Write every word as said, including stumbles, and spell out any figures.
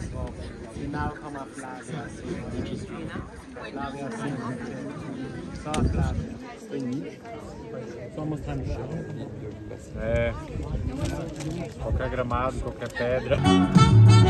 Final como a Flávia assim. Flávia assim. Só a Flávia. Só mostrar no chão. É. Qualquer gramado, qualquer pedra.